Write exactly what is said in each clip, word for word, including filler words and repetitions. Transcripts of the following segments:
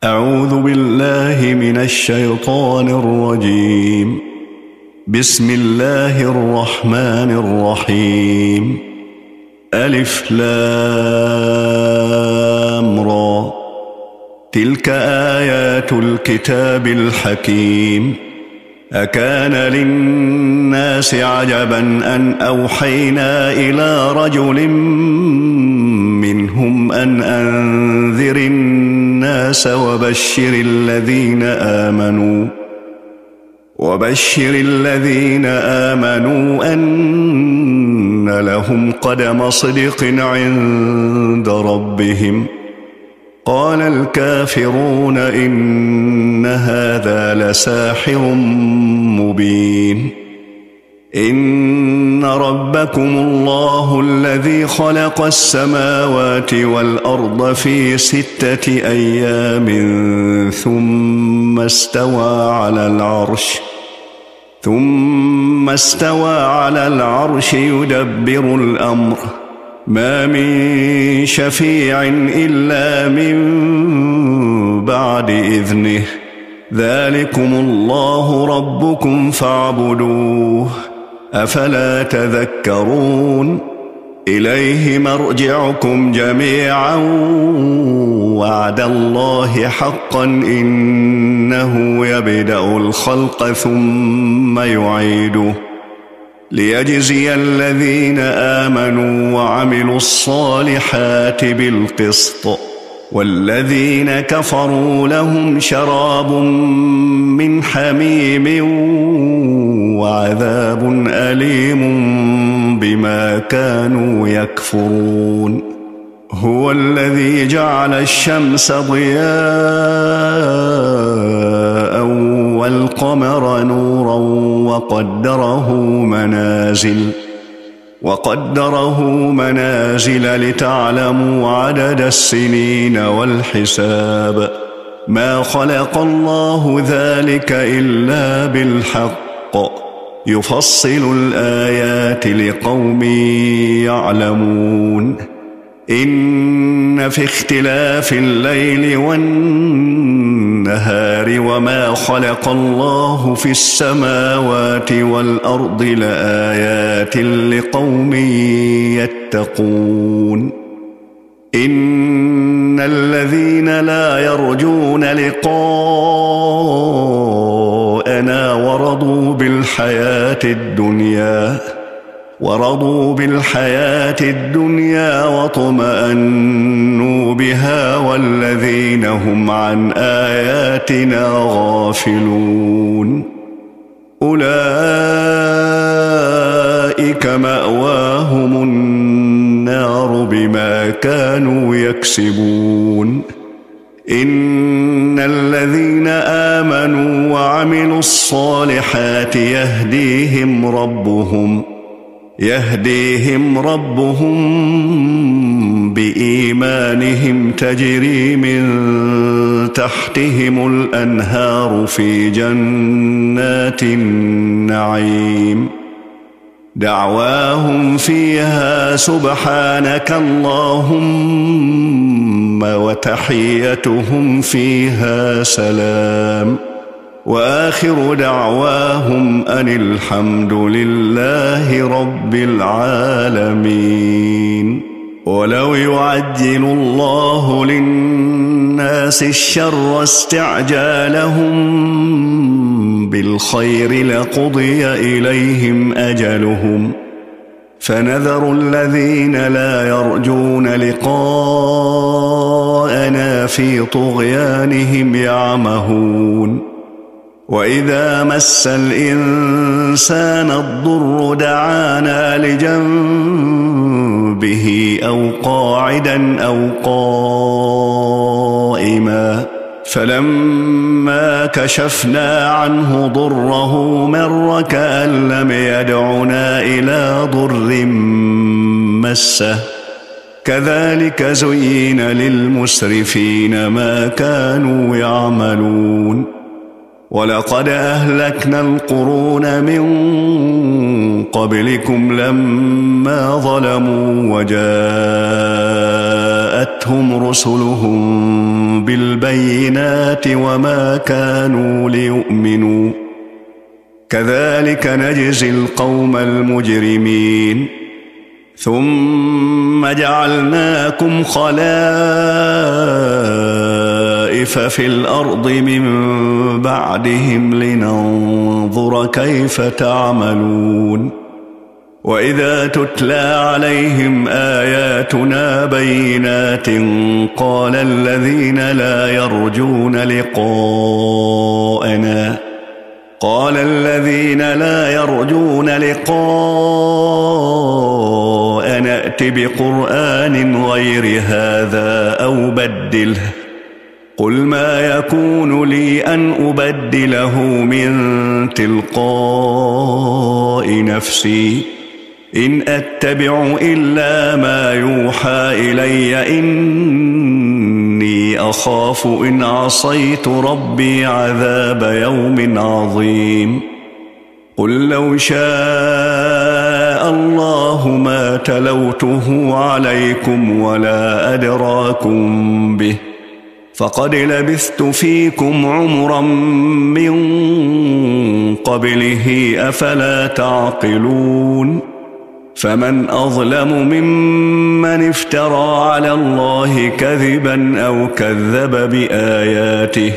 أعوذ بالله من الشيطان الرجيم. بسم الله الرحمن الرحيم. ألف لام را. تلك آيات الكتاب الحكيم. أكان للناس عجبا أن أوحينا إلى رجل منهم أن أنذر الناس وبشر الذين آمنوا وبشر الذين آمنوا أن لهم قدم صدق عند ربهم. قال الكافرون إن هذا لساحر مبين. إن ربكم الله الذي خلق السماوات والأرض في ستة أيام ثم استوى على العرش ثم استوى على العرش يدبر الأمر ما من شفيع إلا من بعد إذنه. ذلكم الله ربكم فاعبدوه أفلا تذكرون. إليه مرجعكم جميعا وعد الله حقا إنه يبدأ الخلق ثم يعيده ليجزي الذين آمنوا وعملوا الصالحات بالقسط والذين كفروا لهم شراب من حميم وعذاب أليم بما كانوا يكفرون. هو الذي جعل الشمس ضياء والقمر نورا وقدره منازل وقدره منازل لتعلموا عدد السنين والحساب. ما خلق الله ذلك إلا بالحق يفصل الآيات لقوم يعلمون. إن في اختلاف الليل والنهار وما خلق الله في السماوات والأرض لآيات لقوم يتقون. إن الذين لا يرجون لقاءنا ورضوا بالحياة الدنيا ورضوا بالحياة الدنيا واطمأنوا بها والذين هم عن آياتنا غافلون أولئك مأواهم النار بما كانوا يكسبون. إن الذين آمنوا وعملوا الصالحات يهديهم ربهم يهديهم ربهم بإيمانهم تجري من تحتهم الأنهار في جنات النعيم. دعواهم فيها سبحانك اللهم وتحيتهم فيها سلام وآخر دعواهم أن الحمد لله رب العالمين. ولو يعجل الله للناس الشر استعجالهم بالخير لقضي إليهم أجلهم فنذر الذين لا يرجون لقاءنا في طغيانهم يعمهون. وإذا مس الإنسان الضر دعانا لجنبه أو قاعدا أو قائما فلما كشفنا عنه ضره مر كأن لم يدعنا إلى ضر مسه. كذلك زين للمسرفين ما كانوا يعملون. ولقد أهلكنا القرون من قبلكم لما ظلموا وجاءتهم رسلهم بالبينات وما كانوا ليؤمنوا كذلك نجزي القوم المجرمين ثم جعلناكم خلائف في الأرض من بعدهم لننظر كيف تعملون وإذا تتلى عليهم آياتنا بينات قال الذين لا يرجون لقاءنا قال الذين لا يرجون لقاءنا ائت بقرآن غير هذا أو بدله قل ما يكون لي أن أبدله من تلقاء نفسي إن أتبع إلا ما يوحى إلي إني أخاف إن عصيت ربي عذاب يوم عظيم قل لو شاء الله ما تلوته عليكم ولا أدراكم به فقد لبثت فيكم عمرا من قبله أفلا تعقلون فمن أظلم ممن افترى على الله كذبا أو كذب بآياته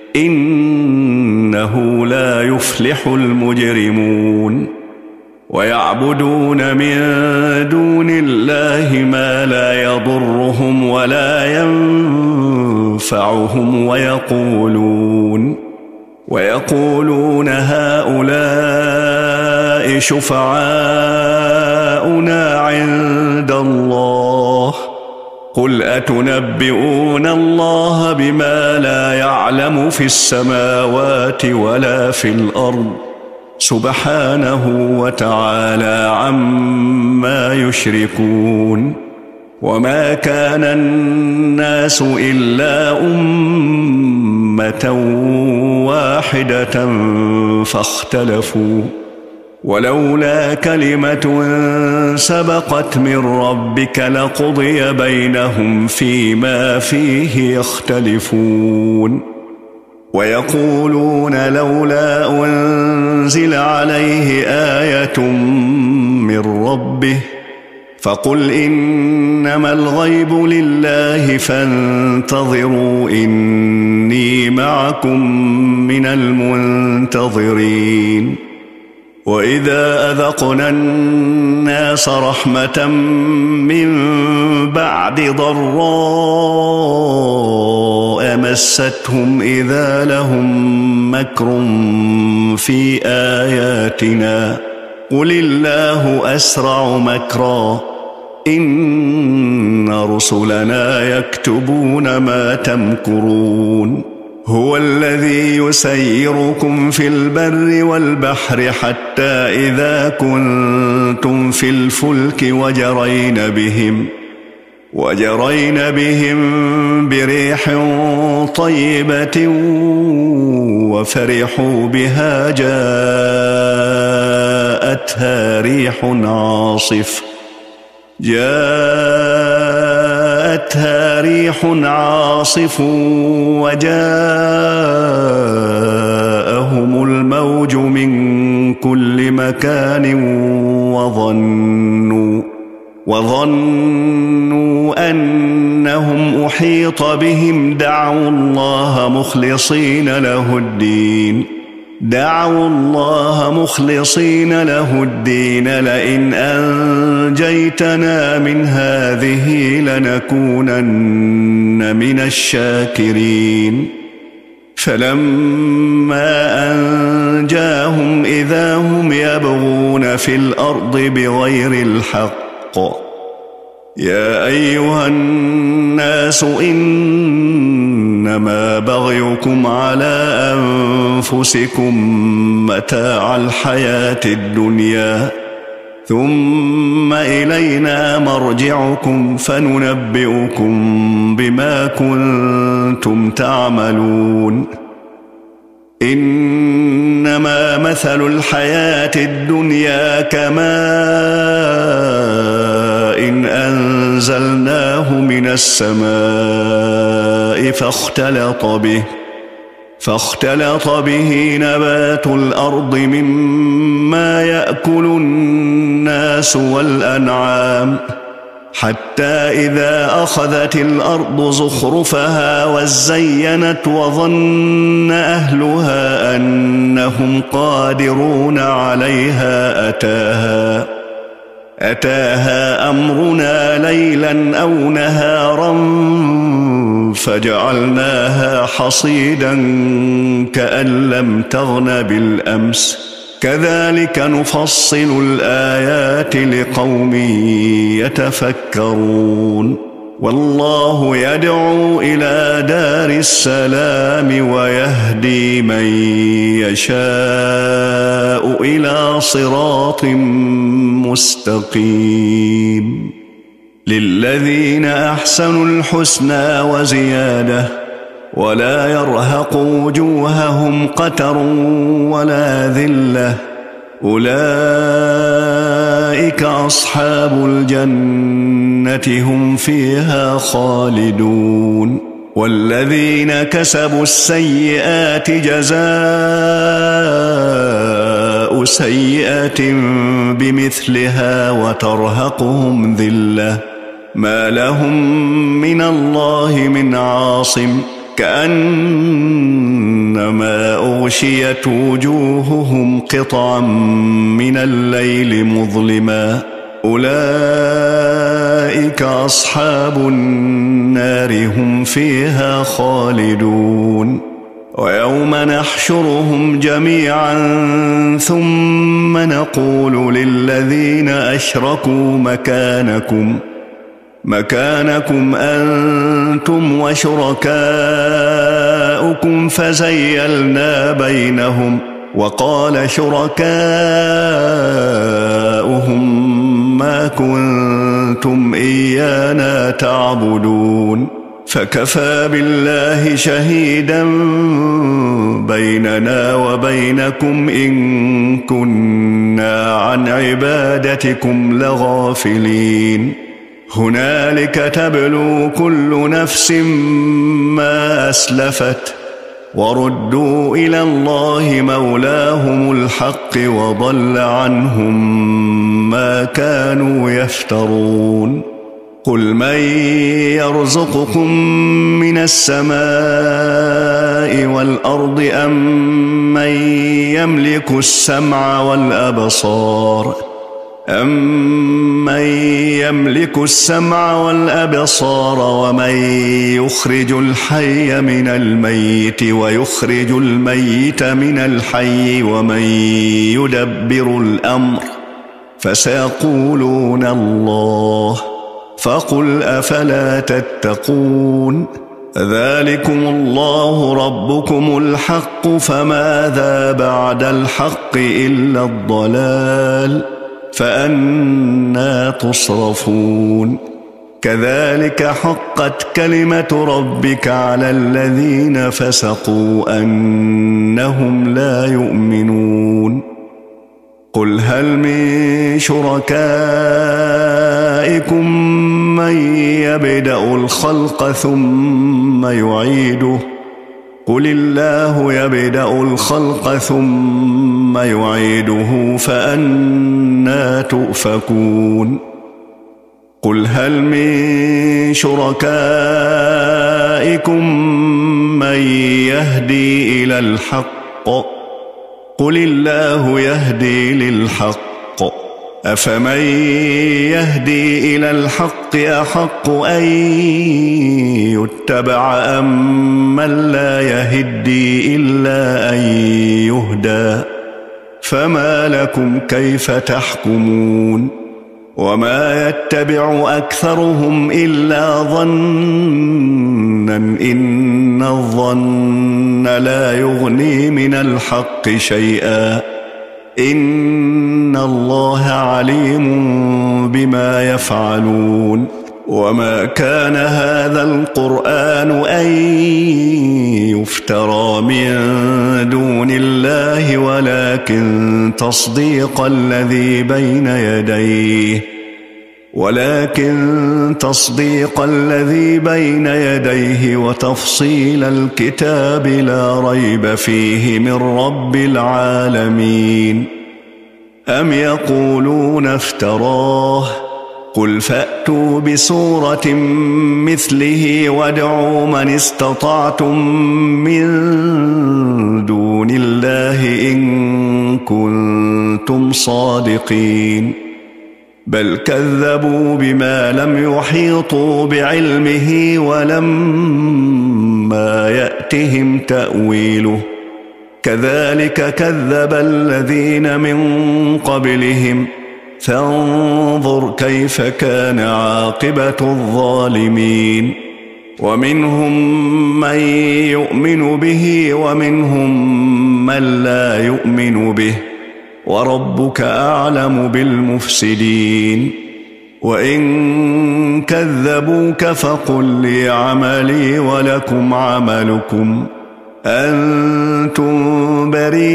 إنه لا يفلح المجرمون ويعبدون من دون الله ما لا يضرهم ولا ينفعهم ويقولون ويقولون هؤلاء شفعاؤنا عند الله قل أتنبئون الله بما لا يعلم في السماوات ولا في الأرض سبحانه وتعالى عما يشركون وما كان الناس إلا أمة واحدة فاختلفوا ولولا كلمة سبقت من ربك لقضي بينهم فيما فيه يختلفون ويقولون لولا أنزل عليه آية من ربه فقل إنما الغيب لله فانتظروا إني معكم من المنتظرين وإذا أذقنا الناس رحمة من بعد ضراء مستهم إذا لهم مكر في آياتنا قل الله أسرع مكرا إن رسلنا يكتبون ما تمكرون هو الذي يسيركم في البر والبحر حتى إذا كنتم في الفلك وجرين بهم وجرين بهم بريح طيبة وفرحوا بها جاءتها ريح عاصف جاءتها ريح عاصف وجاءهم الموج من كل مكان وظنوا وظنوا أنهم أحيط بهم دعوا الله مخلصين له الدين دعوا الله مخلصين له الدين لئن أنجيتنا من هذه لنكونن من الشاكرين فلما أنجاهم إذا هم يبغون في الأرض بغير الحق يا أيها الناس إنما بغيكم على أنفسكم متاع الحياة الدنيا ثم إلينا مرجعكم فننبئكم بما كنتم تعملون إنما مثل الحياة الدنيا كماء إن أنزلناه من السماء فاختلط به فاختلط به نبات الأرض مما يأكل الناس والأنعام حتى إذا أخذت الأرض زخرفها وزينت وظن أهلها أنهم قادرون عليها أتاها أتاها أمرنا ليلا أو نهارا فجعلناها حصيدا كأن لم تغن بالأمس كذلك نفصل الآيات لقوم يتفكرون والله يدعو إلى دار السلام ويهدي من يشاء إلى صراط مستقيم للذين أحسنوا الحسنى وزيادة ولا يرهق وجوههم قتر ولا ذلة أولئك أصحاب الجنة هم فيها خالدون والذين كسبوا السيئات جزاء سيئة بمثلها وترهقهم ذلة ما لهم من الله من عاصم كأنما أغشيت وجوههم قطعا من الليل مظلما أولئك أصحاب النار هم فيها خالدون ويوم نحشرهم جميعا ثم نقول للذين أشركوا مكانكم مكانكم أنتم وشركاؤكم فزيلنا بينهم وقال شركاؤهم ما كنتم إيانا تعبدون فكفى بالله شهيدا بيننا وبينكم إن كنا عن عبادتكم لغافلين هنالك تبلو كل نفس ما أسلفت وردوا إلى الله مولاهم الحق وضل عنهم ما كانوا يفترون قل من يرزقكم من السماء والأرض أم من يملك السمع والأبصار أمن يملك السمع والأبصار ومن يخرج الحي من الميت ويخرج الميت من الحي ومن يدبر الأمر فسيقولون الله فقل أفلا تتقون ذلكم الله ربكم الحق فماذا بعد الحق إلا الضلال فأنى تصرفون كذلك حقت كلمة ربك على الذين فسقوا أنهم لا يؤمنون قل هل من شركائكم من يبدأ الخلق ثم يعيده قل الله يبدأ الخلق ثم يعيده فأنى تؤفكون قل هل من شركائكم من يهدي إلى الحق قل الله يهدي للحق أفمن يهدي إلى الحق أحق أن يتبع أم من لا يهدي إلا أن يهدى فما لكم كيف تحكمون وما يتبع أكثرهم إلا ظنا إن الظن لا يغني من الحق شيئا إن الله عليم بما يفعلون وما كان هذا القرآن أن يفترى من دون الله ولكن تصديق الذي بين يديه ولكن تصديق الذي بين يديه وتفصيل الكتاب لا ريب فيه من رب العالمين. أم يقولون افتراه قل فأتوا بسورة مثله وادعوا من استطعتم من دون الله إن كنتم صادقين. بل كذبوا بما لم يحيطوا بعلمه ولما يأتهم تأويله كذلك كذب الذين من قبلهم فانظر كيف كان عاقبة الظالمين. ومنهم من يؤمن به ومنهم من لا يؤمن به وربك أعلم بالمفسدين. وإن كذبوك فقل لي عملي ولكم عملكم أنتم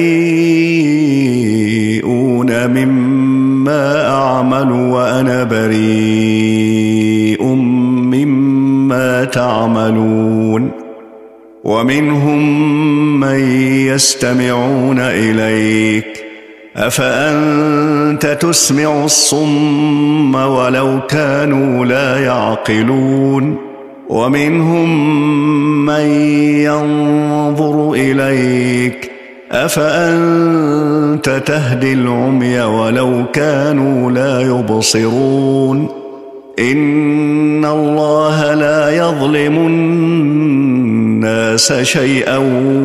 بريئون مما أعمل وأنا بريء مما تعملون. ومنهم من يستمعون إليك أفأنت تسمع الصم ولو كانوا لا يعقلون. ومنهم من ينظر إليك أفأنت تهدي العمي ولو كانوا لا يبصرون. إن الله لا يظلم الناس شيئا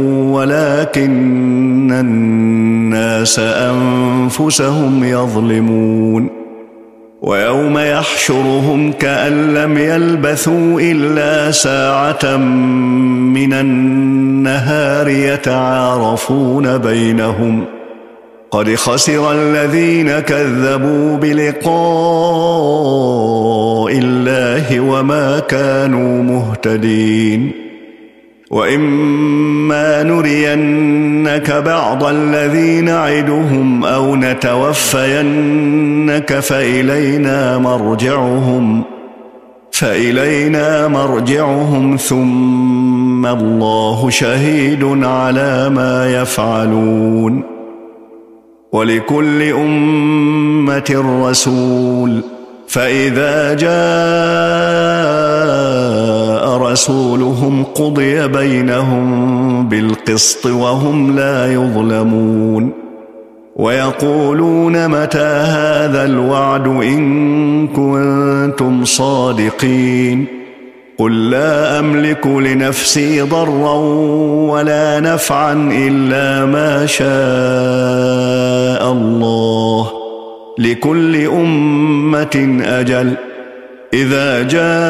ولكن الناس أنفسهم يظلمون. ويوم يحشرهم كأن لم يلبثوا إلا ساعة من النهار يتعارفون بينهم قد خسر الذين كذبوا بلقاء الله وما كانوا مهتدين. وإما نرينك بعض الذي نعدهم أو نتوفينك فإلينا مرجعهم فإلينا مرجعهم ثم الله شهيد على ما يفعلون. ولكل أمة رسول فإذا جاء رسولهم قضي بينهم بالقسط وهم لا يظلمون. ويقولون متى هذا الوعد إن كنتم صادقين. قل لا أملك لنفسي ضرا ولا نفعا إلا ما شاء الله لكل أمة أجل إذا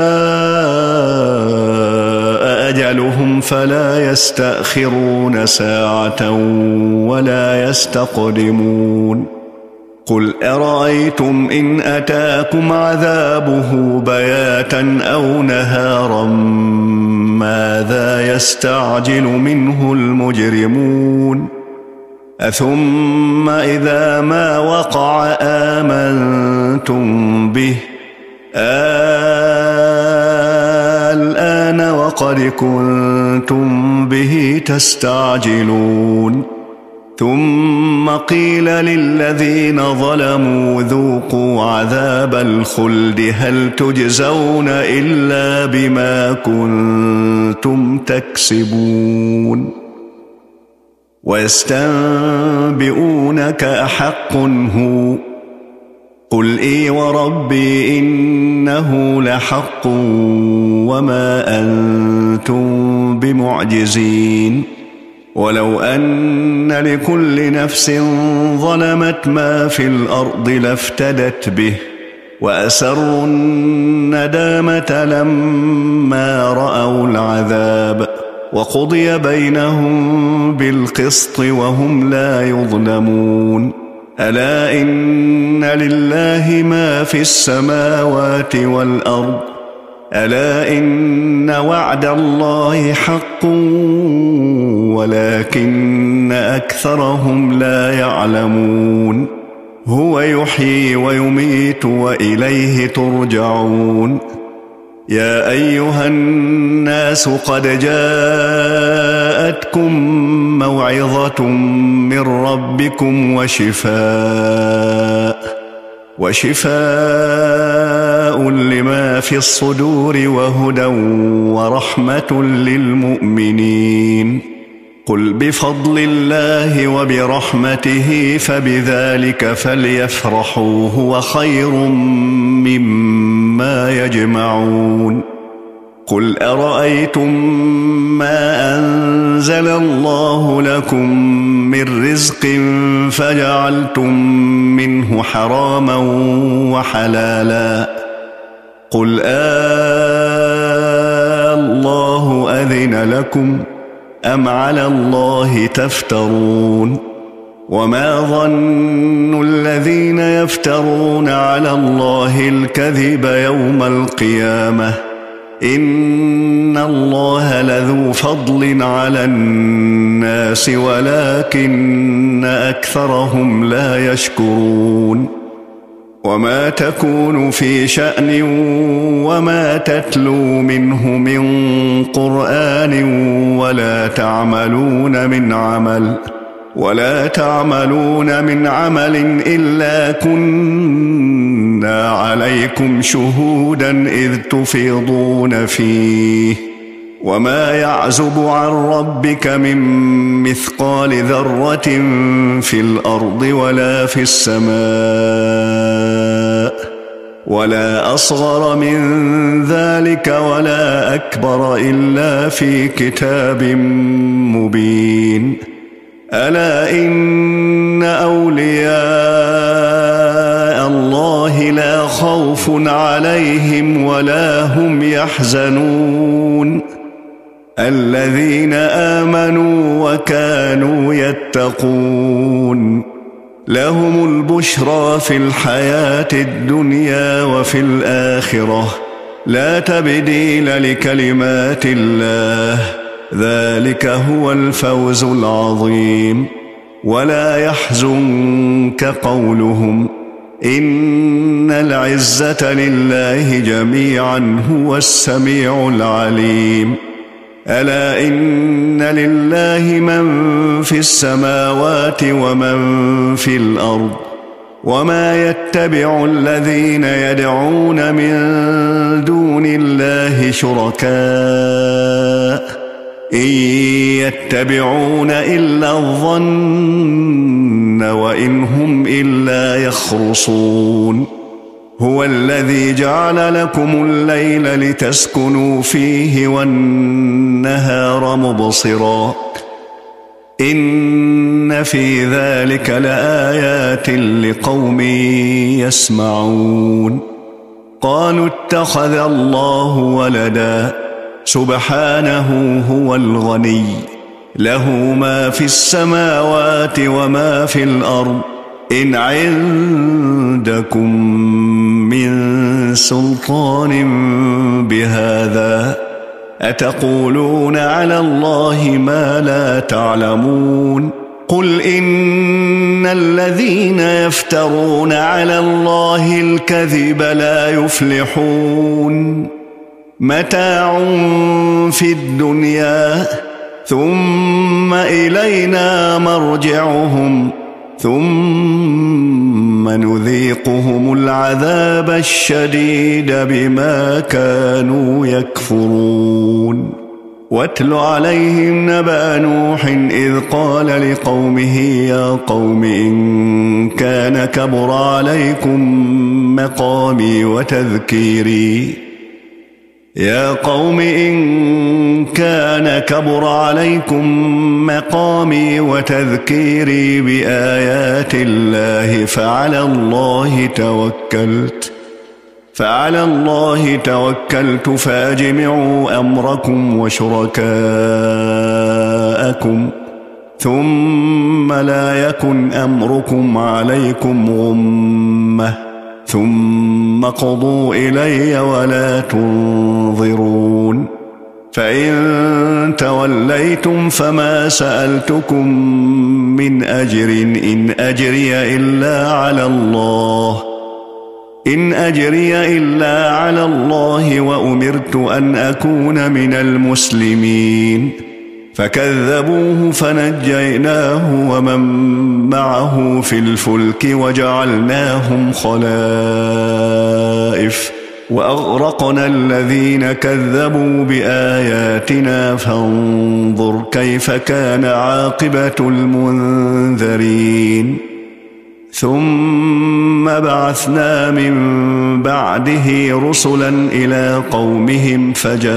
جاء أجلهم فلا يستأخرون ساعة ولا يستقدمون. قل أرأيتم إن أتاكم عذابه بياتا أو نهارا ماذا يستعجل منه المجرمون. أثم إذا ما وقع آمنتم به الآن وقد كنتم به تستعجلون. ثم قيل للذين ظلموا ذوقوا عذاب الخلد هل تجزون إلا بما كنتم تكسبون. ويستنبئونك أحق هو قل إي وربي إنه لحق وما أنتم بمعجزين. ولو أن لكل نفس ظلمت ما في الأرض لافتدت به وأسروا الندامة لما رأوا العذاب وقضي بينهم بالقسط وهم لا يظلمون. ألا إن لله ما في السماوات والأرض ألا إن وعد الله حق ولكن أكثرهم لا يعلمون هو يحيي ويميت وإليه ترجعون يا أيها الناس قد جاءتكم موعظة من ربكم وشفاء وشفاء لما في الصدور وهدى ورحمة للمؤمنين قل بفضل الله وبرحمته فبذلك فليفرحوا هو خير مما يجمعون قل أرأيتم ما أنزل الله لكم من رزق فجعلتم منه حراما وحلالا قل آه الله أذن لكم أم على الله تفترون وما ظن الذين يفترون على الله الكذب يوم القيامة إن الله لذو فضل على الناس ولكن أكثرهم لا يشكرون وما تكون في شأن وما تتلو منه من قرآن ولا تعملون من عمل ولا تعملون من عمل إلا كنا عليكم شهودا إذ تفيضون فيه وما يعزب عن ربك من مثقال ذرة في الأرض ولا في السماء ولا أصغر من ذلك ولا أكبر إلا في كتاب مبين ألا إن أولياء الله لا خوف عليهم ولا هم يحزنون الذين آمنوا وكانوا يتقون لهم البشرى في الحياة الدنيا وفي الآخرة لا تبديل لكلمات الله ذلك هو الفوز العظيم ولا يحزنك قولهم إن العزة لله جميعا هو السميع العليم ألا إن لله من في السماوات ومن في الأرض وما يتبع الذين يدعون من دون الله شركاء إن يتبعون إلا الظن وإن هم إلا يخرصون هو الذي جعل لكم الليل لتسكنوا فيه والنهار مبصرا إن في ذلك لآيات لقوم يسمعون قالوا اتخذ الله ولدا سبحانه هو الغني له ما في السماوات وما في الأرض إن عندكم من سلطان بهذا أتقولون على الله ما لا تعلمون قل إن الذين يفترون على الله الكذب لا يفلحون متاع في الدنيا ثم إلينا مرجعهم ثم نذيقهم العذاب الشديد بما كانوا يكفرون واتل عليهم نبأ نوح إذ قال لقومه يا قوم إن كان كبر عليكم مقامي وتذكيري يا قوم إن كان كبر عليكم مقامي وتذكيري بآيات الله فعلى الله توكلت فعلى الله توكلت فأجمعوا أمركم وشركاءكم ثم لا يكن أمركم عليكم غمة ثم قضوا إلي ولا تنظرون فإن توليتم فما سألتكم من أجر إن أجري إلا على الله إن أجري إلا على الله وأمرت أن أكون من المسلمين. فكذبوه فنجيناه ومن معه في الفلك وجعلناهم خلائف وأغرقنا الذين كذبوا بآياتنا فانظر كيف كان عاقبة المنذرين. ثم بعثنا من بعده رسلا إلى قومهم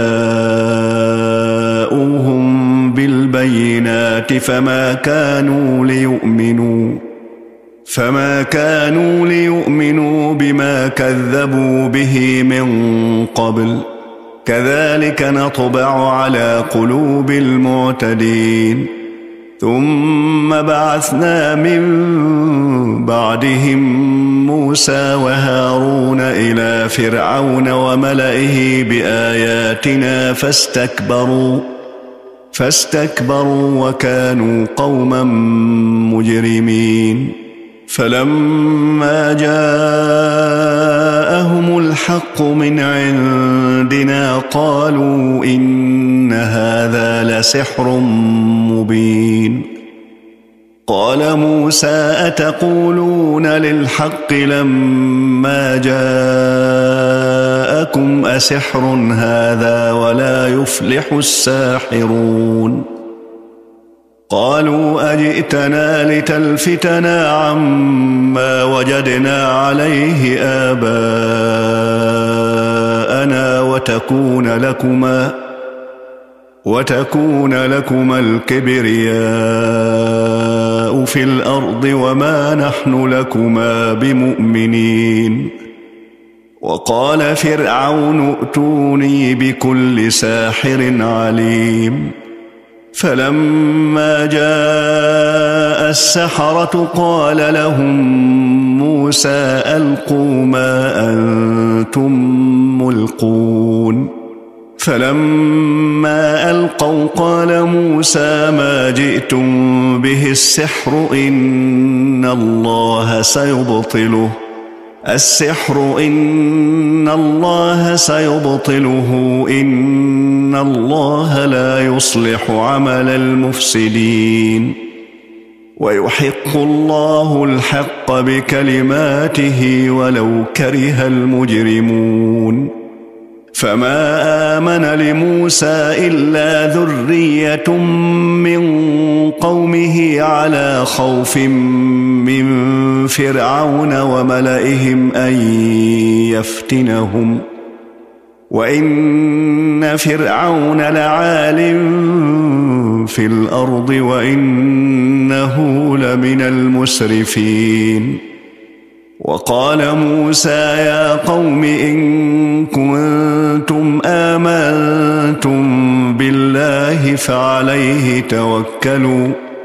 فجاءوهم بالبينات فما كانوا ليؤمنوا فما كانوا ليؤمنوا بما كذبوا به من قبل كذلك نطبع على قلوب المعتدين. ثم بعثنا من بعدهم موسى وهارون إلى فرعون وملئه بآياتنا فاستكبروا فاستكبروا وكانوا قوما مجرمين. فلما جاءهم الحق من عندنا قالوا إن هذا لسحر مبين. قال موسى أتقولون للحق لما جاءكم أسحر هذا ولا يفلح الساحرون. قالوا أجئتنا لتلفتنا عما وجدنا عليه آباءنا وتكون لكما وتكون لكما الكبرياء في الأرض وما نحن لكما بمؤمنين. وقال فرعون ائتوني بكل ساحر عليم. فلما جاء السحرة قال لهم موسى ألقوا ما أنتم ملقون. فلما ألقوا قال موسى ما جئتم به السحر إن الله سيبطله السحر إن الله سيبطله إن الله لا يصلح عمل المفسدين ويحق الله الحق بكلماته ولو كره المجرمون. فما آمن لموسى إلا ذرية من قومه على خوف من فرعون وملئهم أن يفتنهم وإن فرعون لعال في الأرض وإنه لمن المسرفين. وقال موسى يا قوم إن كنتم آمنتم بالله فعليه توكلوا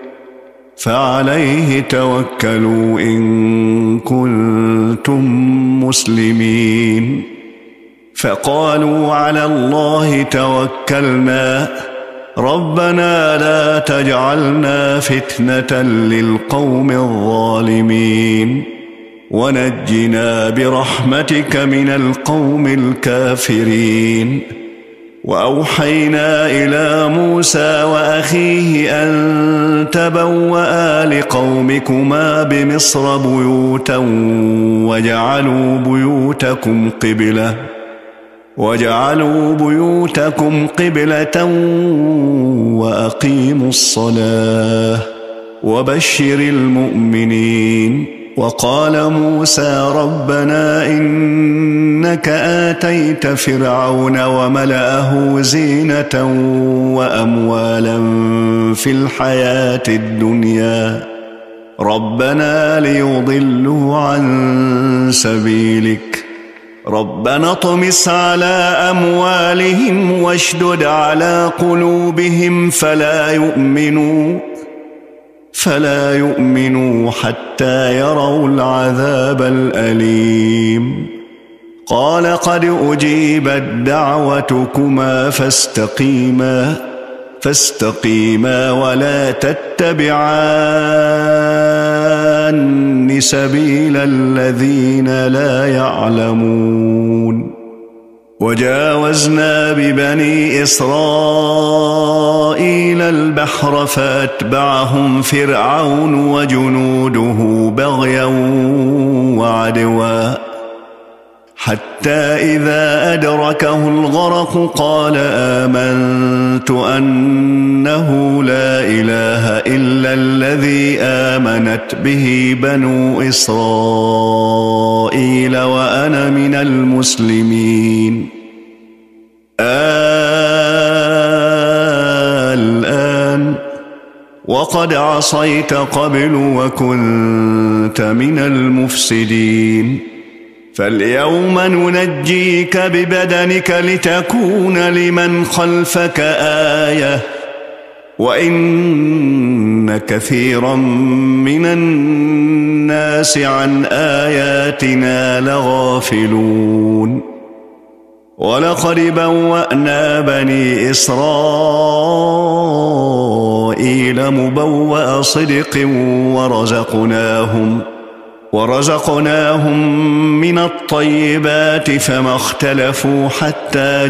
فعليه توكلوا إن كنتم مسلمين. فقالوا على الله توكلنا ربنا لا تجعلنا فتنة للقوم الظالمين ونجنا برحمتك من القوم الكافرين. وأوحينا إلى موسى وأخيه أن تبوأ لقومكما بمصر بيوتا وجعلوا بيوتكم قبلة وجعلوا بيوتكم قبلة وأقيموا الصلاة وبشر المؤمنين. وقال موسى ربنا إنك آتيت فرعون وملأه زينة وأموالا في الحياة الدنيا ربنا ليضلوا عن سبيلك ربنا اطمس على أموالهم واشدد على قلوبهم فلا يؤمنوا فلا يؤمنوا حتى يروا العذاب الأليم. قال قد أجيبت دعوتكما فاستقيما فاستقيما ولا تتبعان سبيل الذين لا يعلمون وجاوزنا ببني إسرائيل البحر فأتبعهم فرعون وجنوده بغيا وعدوا حتى إذا أدركه الغرق قال آمنت أنه لا إله إلا الذي آمنت به بنو إسرائيل وأنا من المسلمين الآن وقد عصيت قبل وكنت من المفسدين فاليوم ننجيك ببدنك لتكون لمن خلفك آية وإن كثيرا من الناس عن آياتنا لغافلون ولقد بوأنا بني إسرائيل مبوأ صدق ورزقناهم ورزقناهم من الطيبات فما اختلفوا حتى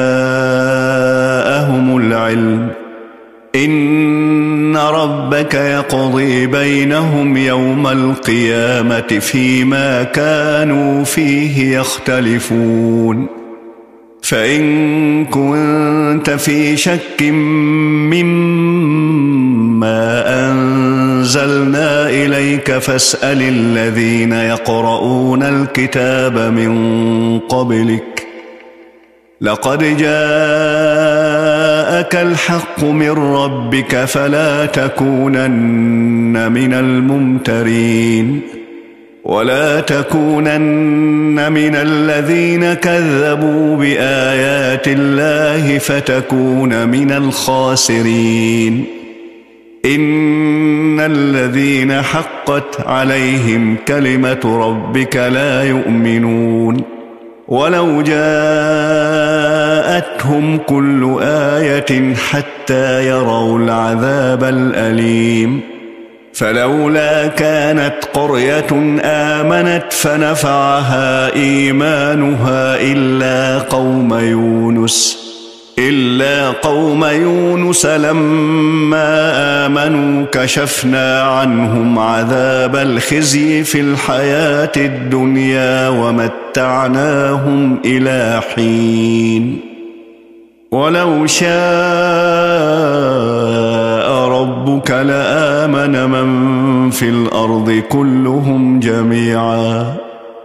جاءهم العلم إن ربك يقضي بينهم يوم القيامة فيما كانوا فيه يختلفون فإن كنت في شك مما أنزلنا إليك فاسأل الذين يقرؤون الكتاب من قبلك لقد جاءك الحق من ربك فلا تكونن من الممترين ولا تكونن من الذين كذبوا بآيات الله فتكون من الخاسرين إن الذين حقت عليهم كلمة ربك لا يؤمنون ولو جاءتهم كل آية حتى يروا العذاب الأليم فلولا كانت قرية آمنت فنفعها إيمانها إلا قوم يونس إلا قوم يونس لما آمنوا كشفنا عنهم عذاب الخزي في الحياة الدنيا ومتعناهم إلى حين ولو شاء ربك لآمن من في الأرض كلهم جميعا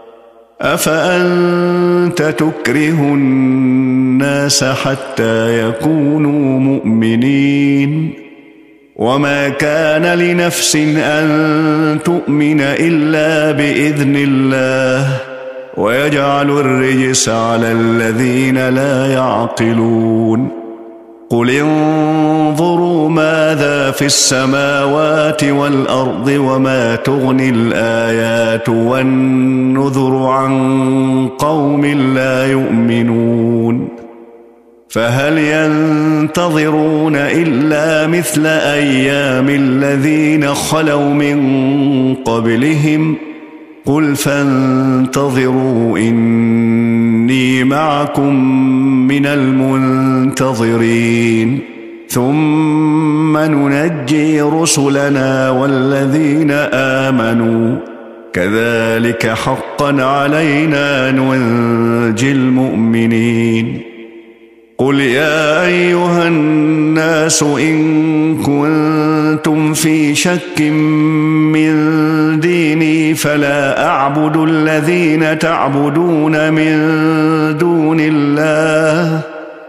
أفأنت تكره الناس حتى يكونوا مؤمنين وما كان لنفس أن تؤمن إلا بإذن الله ويجعل الرجس على الذين لا يعقلون قل انظروا ماذا في السماوات والأرض وما تغني الآيات والنذر عن قوم لا يؤمنون فهل ينتظرون إلا مثل أيام الذين خلوا من قبلهم قل فانتظروا إني معكم من المنتظرين ثم ننجي رسلنا والذين آمنوا كذلك حقا علينا ننجي المؤمنين قل يا أيها الناس إن كنتم في شك من ديني فلا أعبد الذين تعبدون من دون الله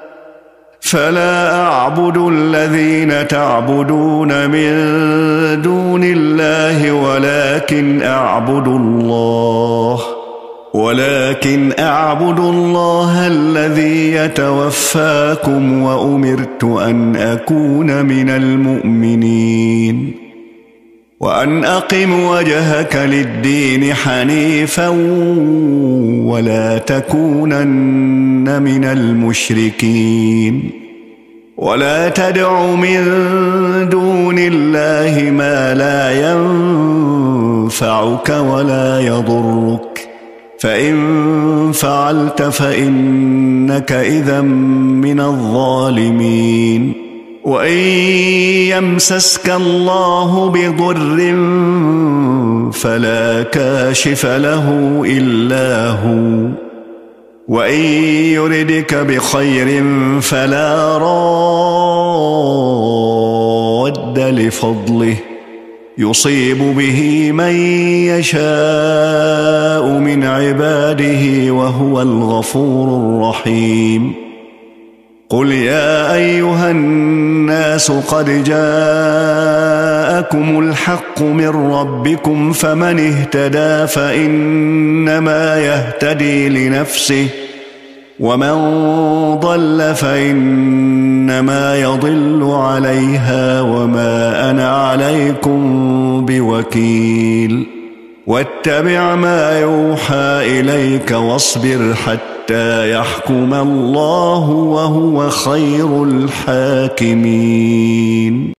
فلا أعبد الذين تعبدون من دون الله ولكن أعبد الله ولكن أعبد الله الذي يتوفاكم وأمرت أن أكون من المؤمنين وأن أقم وجهك للدين حنيفا ولا تكونن من المشركين ولا تدع من دون الله ما لا ينفعك ولا يضرك فإن فعلت فإنك إذا من الظالمين وإن يمسسك الله بضر فلا كاشف له إلا هو وإن يردك بخير فلا راد لفضله يصيب به من يشاء من عباده وهو الغفور الرحيم قل يا أيها الناس قد جاءكم الحق من ربكم فمن اهتدى فإنما يهتدي لنفسه ومن ضل فإنما يضل عليها وما أنا عليكم بوكيل واتبع ما يوحى إليك واصبر حتى يحكم الله وهو خير الحاكمين.